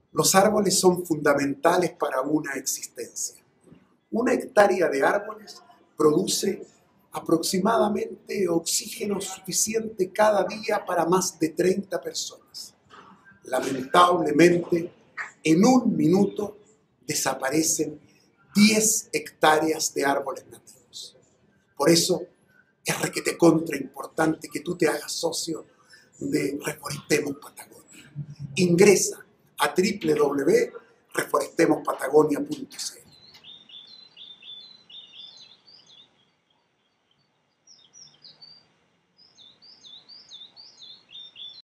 Los árboles son fundamentales para una existencia. Una hectárea de árboles produce aproximadamente oxígeno suficiente cada día para más de 30 personas. Lamentablemente, en un minuto desaparecen 10 hectáreas de árboles nativos. Por eso es requete contra importante que tú te hagas socio de Reforestemos Patagonia. Ingresa a www.reforestemospatagonia.cl.